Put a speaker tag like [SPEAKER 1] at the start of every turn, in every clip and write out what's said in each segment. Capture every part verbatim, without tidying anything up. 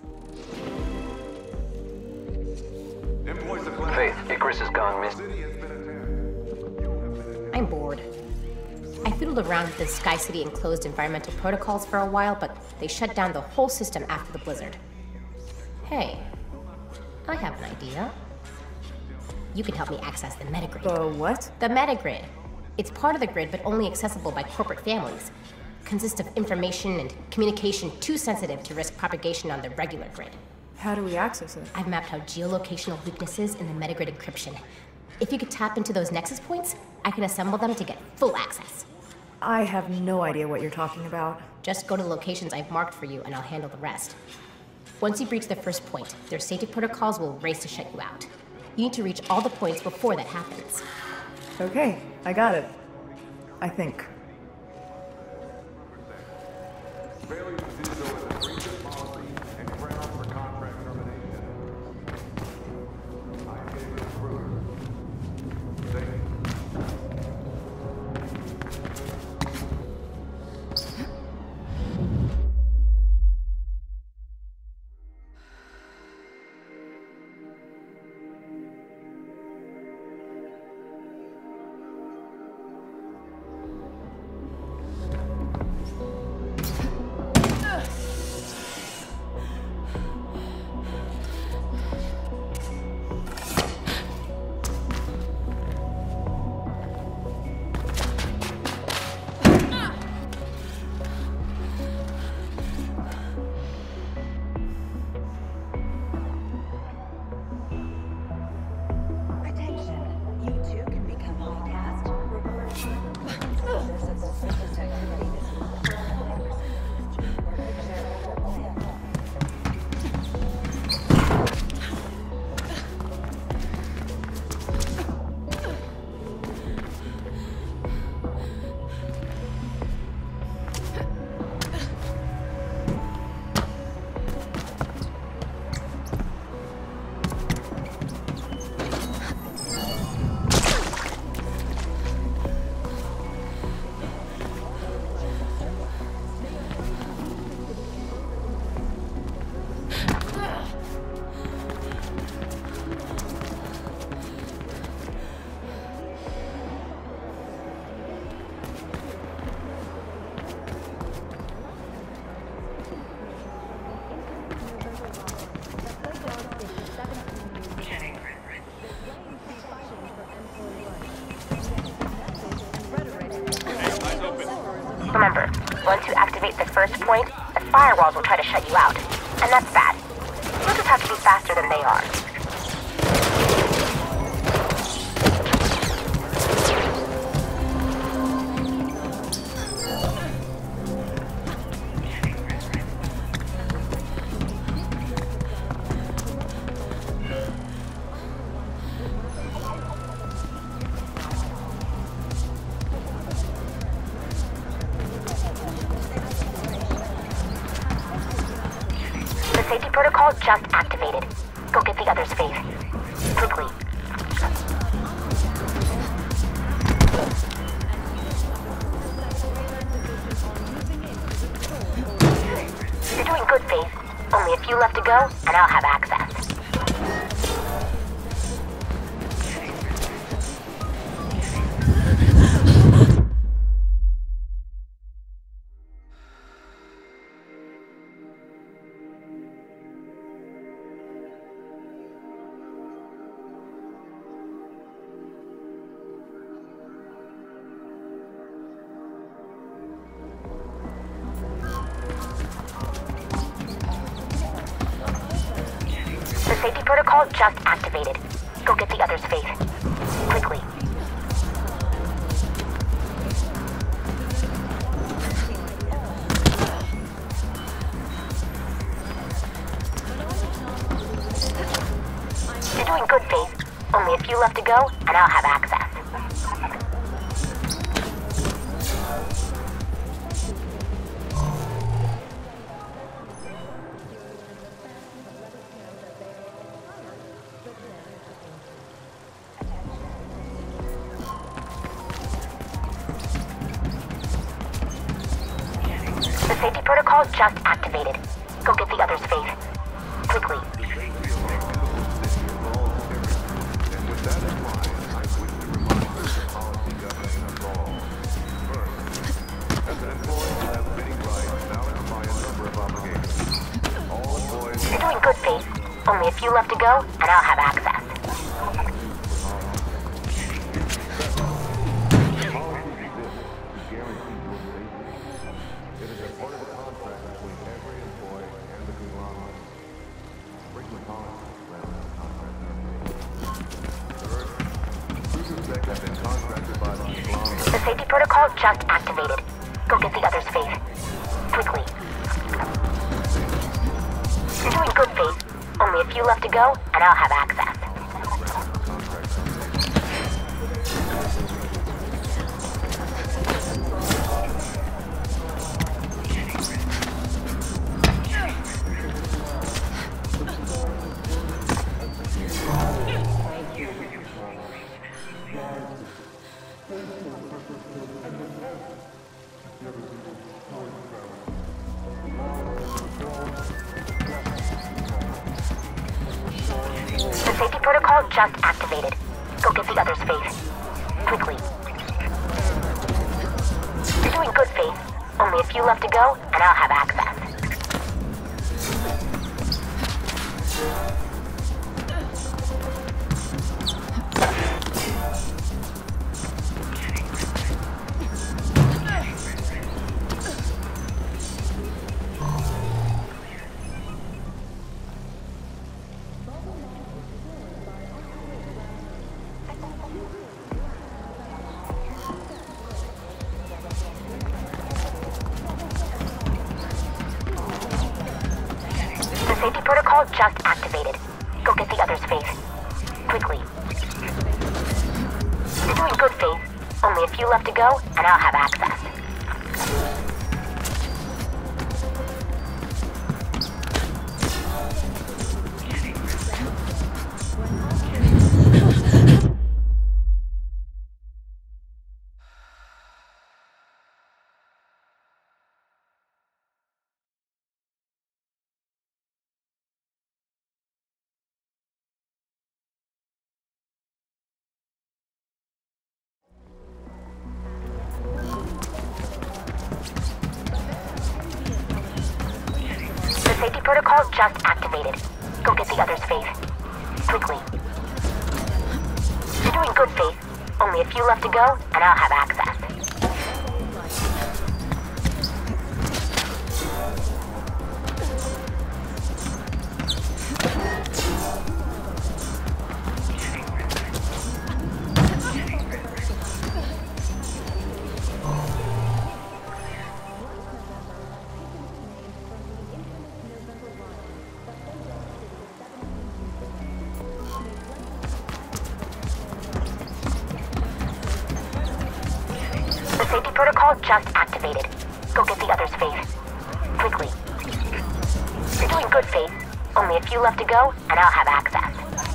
[SPEAKER 1] Faith, Icarus has gone missing.
[SPEAKER 2] I'm bored. I fiddled around with the Sky City enclosed environmental protocols for a while, but they shut down the whole system after the blizzard. Hey, I have an idea. You can help me access the metagrid.
[SPEAKER 3] The what?
[SPEAKER 2] The metagrid. It's part of the grid, but only accessible by corporate families. Consists of information and communication too sensitive to risk propagation on the regular grid.
[SPEAKER 3] How do we access it?
[SPEAKER 2] I've mapped out geolocational weaknesses in the metagrid encryption. If you could tap into those nexus points, I can assemble them to get full access.
[SPEAKER 3] I have no idea what you're talking about.
[SPEAKER 2] Just go to the locations I've marked for you and I'll handle the rest. Once you breach the first point, their safety protocols will race to shut you out. You need to reach all the points before that happens.
[SPEAKER 3] Okay, I got it. I think.
[SPEAKER 2] Remember, once you activate the first point, the firewalls will try to shut you out. And that's bad. You'll just have to be faster than they are. Safety protocol just activated. Go get the others, Faith. Quickly. You're doing good, Faith. Only a few left to go, and I'll have access. Safety protocol just activated. Go get the others, Faith. Quickly. You're doing good, Faith. Only a few left to go, and I'll have access. Safety protocol just activated. Go get the others, Faith.
[SPEAKER 4] quickly. You're doing good, Faith. Only a few left to go, and I'll have access. The safety protocol just activated. Go get the others, Faith. Quickly. You're doing good, Faith. Only a few left to go, and I'll have access. The safety protocol just activated. Go get the others, Faith. Quickly. You're doing good, Faith. Only a few left to go, and I'll have access. The safety protocol just activated. Go get the others, Faith. Quickly. You're doing good, Faith. Only a few left to go, and I'll have access. The safety protocol just activated. Go get the others, Faith. Quickly. You're doing good, Faith. Only a few left to go, and I'll have access. The safety protocol just activated. Go get the others, Faith. Quickly. You're doing good, Faith. Only a few left to go, and I'll have access.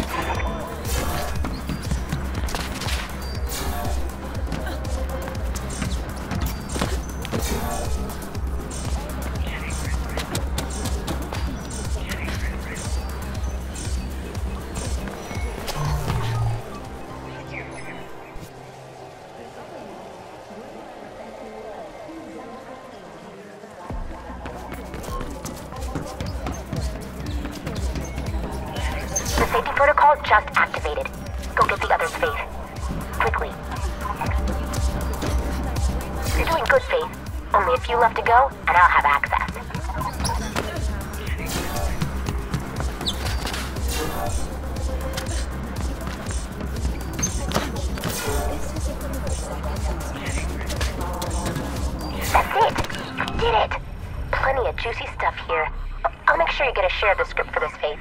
[SPEAKER 4] The safety protocol just activated. Go get the others, Faith. Quickly. You're doing good, Faith. Only a few left to go, and I'll have access. That's it! You did it! Plenty of juicy stuff here. I'll make sure you get a share of the script for this, Faith.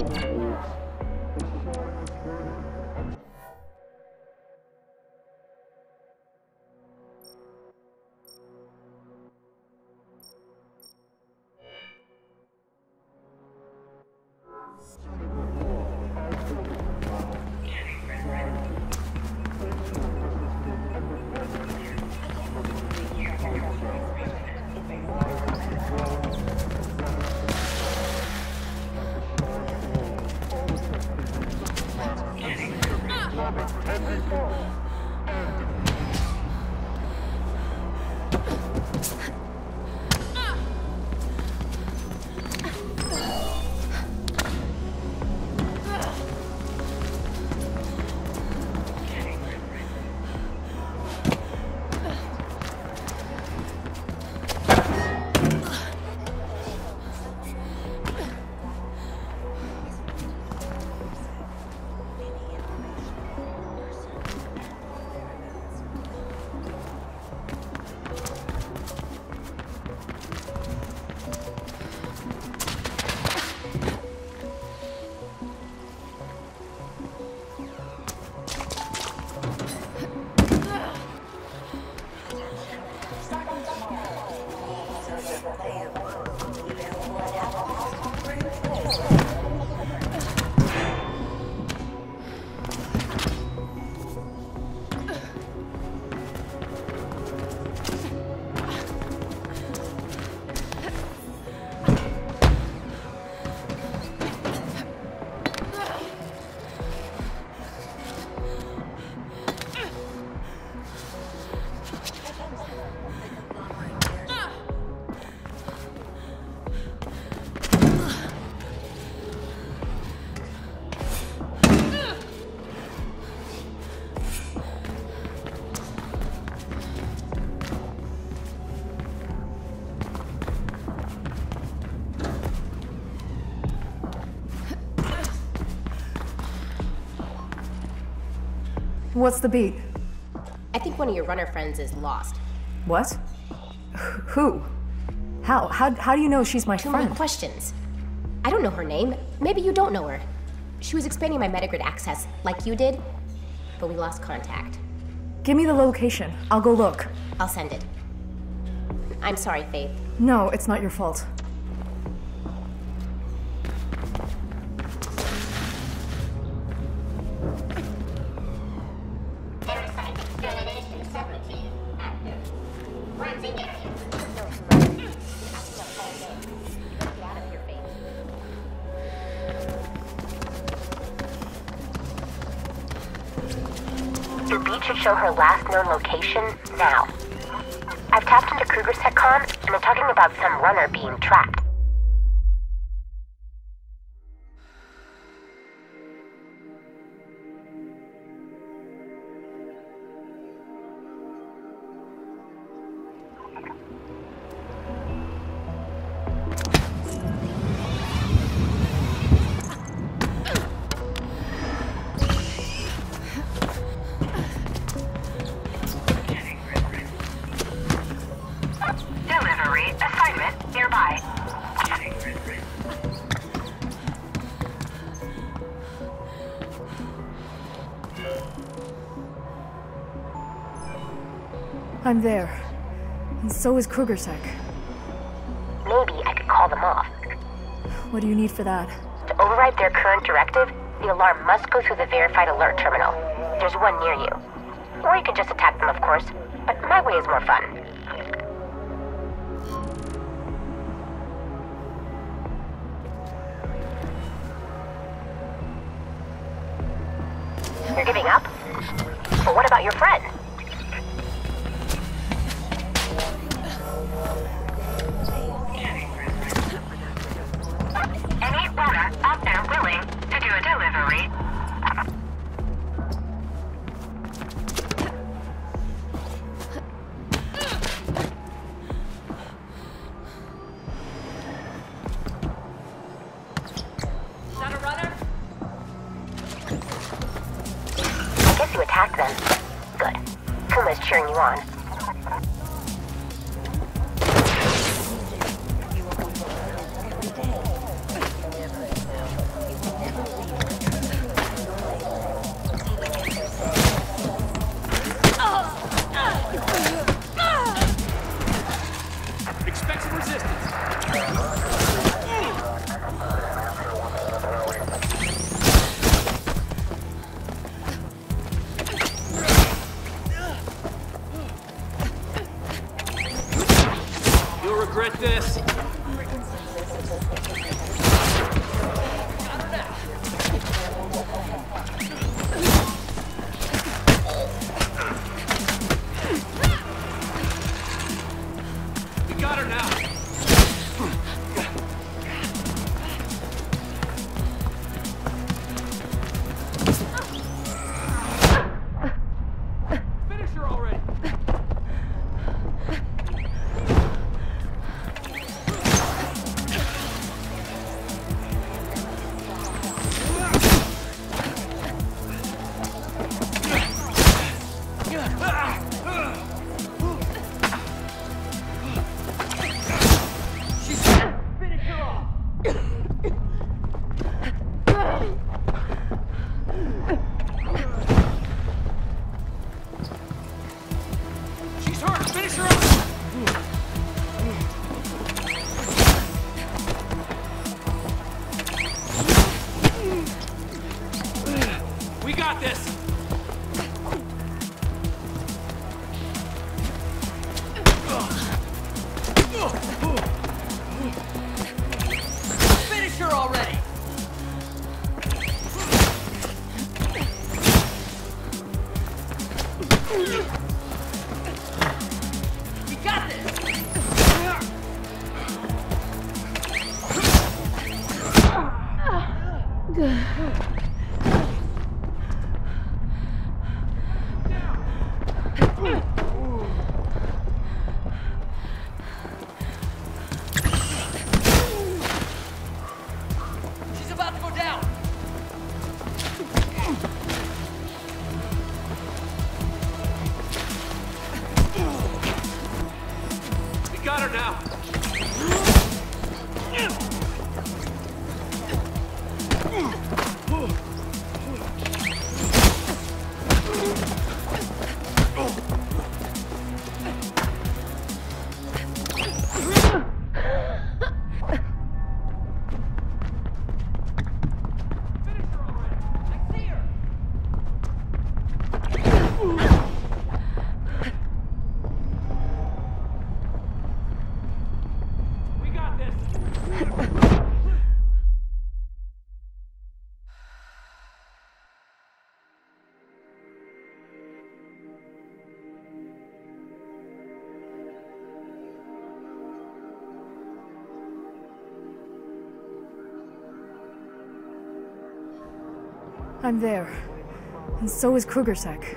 [SPEAKER 3] What's the beat?
[SPEAKER 2] I think one of your runner friends is lost.
[SPEAKER 3] What? Who? How? How, how do you know she's my
[SPEAKER 2] Too
[SPEAKER 3] friend?
[SPEAKER 2] many questions. I don't know her name. Maybe you don't know her. She was expanding my metagrid access, like you did, but we lost contact.
[SPEAKER 3] Give me the location. I'll go look.
[SPEAKER 2] I'll send it. I'm sorry, Faith.
[SPEAKER 3] No, it's not your fault.
[SPEAKER 4] Your beat should show her last known location now. I've tapped into Kruger's TechCon, and they're talking about some runner being trapped.
[SPEAKER 3] I'm there. And so is Kruger's tech.
[SPEAKER 4] Maybe I could call them off.
[SPEAKER 3] What do you need for that?
[SPEAKER 4] To override their current directive, the alarm must go through the verified alert terminal. There's one near you. Or you can just attack them, of course. But my way is more fun. You're giving up? But what about your friend? Any runner out there willing to do a delivery?
[SPEAKER 2] Not a runner?
[SPEAKER 4] I guess you attacked them. Good. Kuma's cheering you on.
[SPEAKER 5] this. We got her now. Finish her already. She's hurt! Finish her up! We got this! Finish her already! We got this! She's about to go down! We got her now! Finish her already! I see her! We got this!
[SPEAKER 3] I'm there. And so is Krugersek.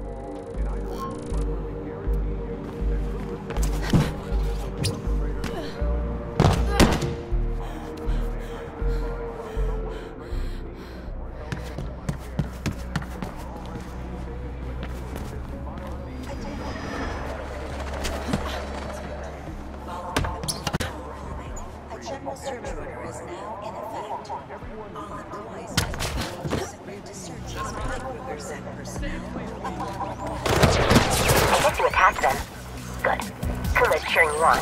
[SPEAKER 6] A general search order is now in effect. All employees must be subject to searches by Krugersek personnel upon request.
[SPEAKER 4] I guess you attacked them. Good. Kuma's cheering you on.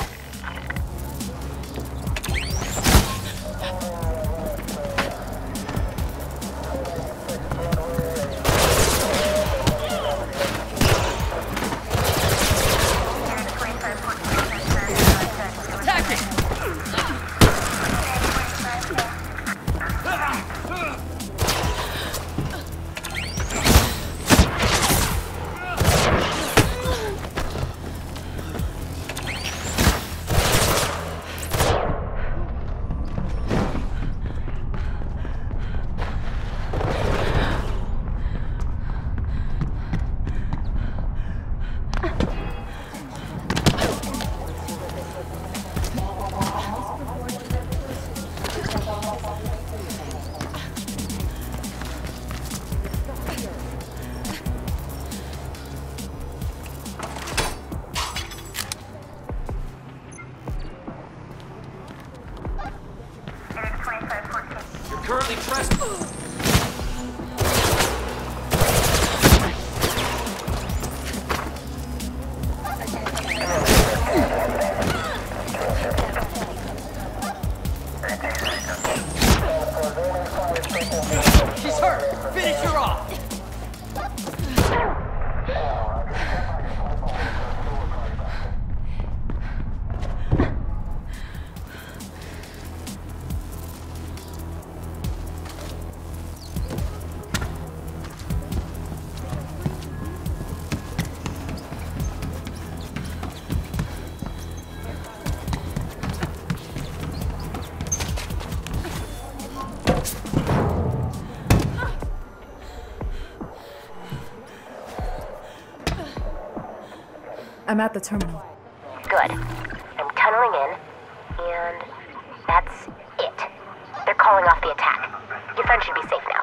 [SPEAKER 3] I'm at the terminal.
[SPEAKER 4] Good. I'm tunneling in, and that's it. They're calling off the attack. Your friend should be safe now.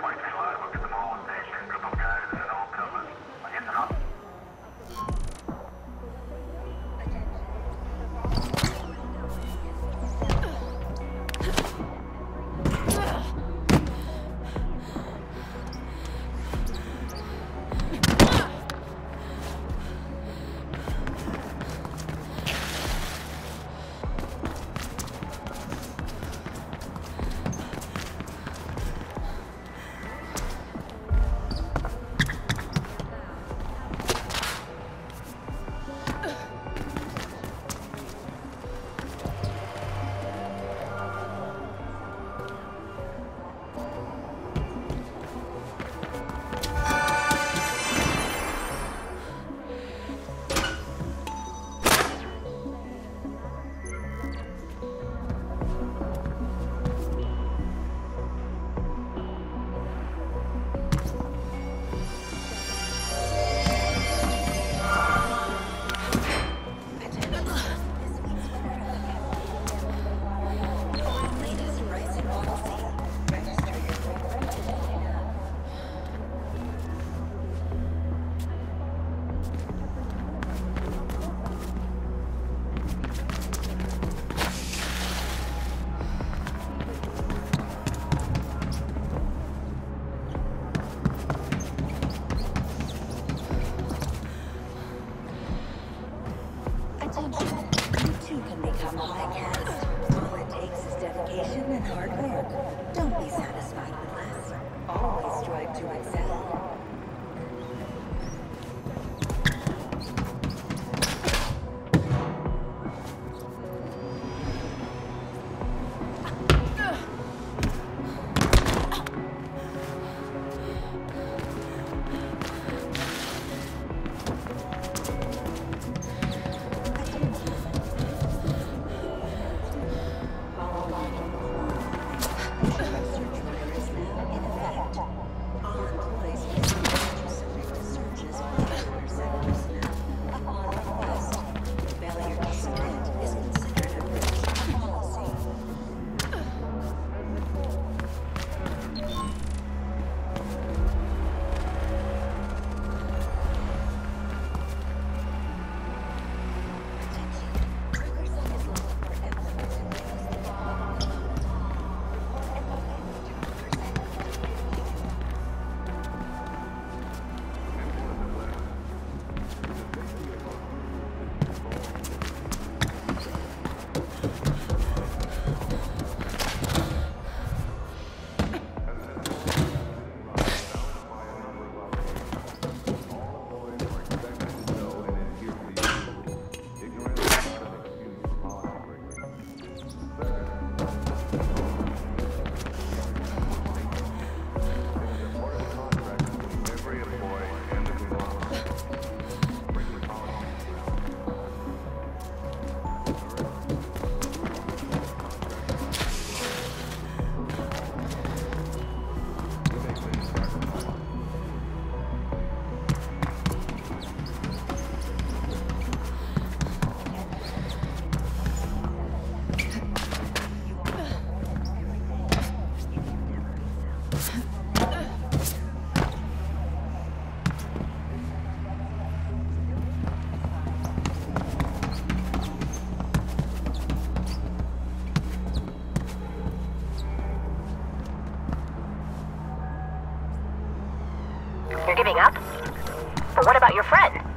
[SPEAKER 6] Attention, you too can become a high-cast. All it takes is dedication and hard work. Don't be satisfied with less. Always strive to excel. You're giving up? But what about your friend?